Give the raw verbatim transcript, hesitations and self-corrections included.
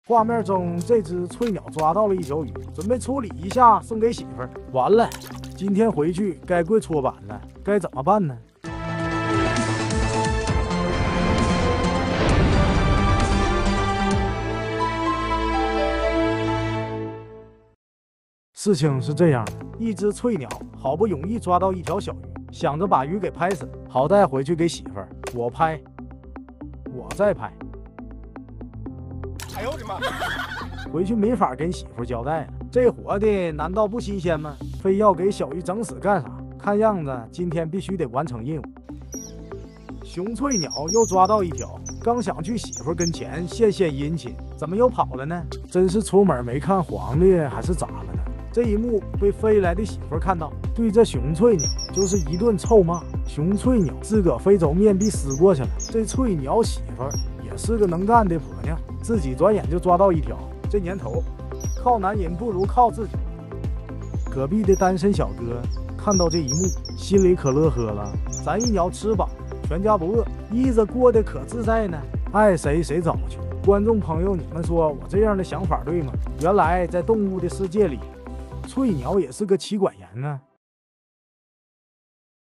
画面中，这只翠鸟抓到了一条鱼，准备处理一下送给媳妇儿。完了，今天回去该跪搓板了，该怎么办呢？事情是这样的，一只翠鸟好不容易抓到一条小鱼，想着把鱼给拍死，好带回去给媳妇儿。我拍，我再拍。哎呦我的妈！回去没法跟媳妇交代了，这活的难道不新鲜吗？非要给小鱼整死干啥？看样子今天必须得完成任务。雄翠鸟又抓到一条，刚想去媳妇跟前献献殷勤，怎么又跑了呢？真是出门没看黄历还是咋了呢？这一幕被飞来的媳妇看到，对这雄翠鸟就是一顿臭骂。雄翠鸟自个非走面壁思过去了，这翠鸟媳妇也是个能干的婆娘，自己转眼就抓到一条。这年头，靠男人不如靠自己。隔壁的单身小哥看到这一幕，心里可乐呵了。咱一鸟吃饱，全家不饿，日子过得可自在呢，爱谁谁找去。观众朋友，你们说我这样的想法对吗？原来在动物的世界里，翠鸟也是个妻管严啊。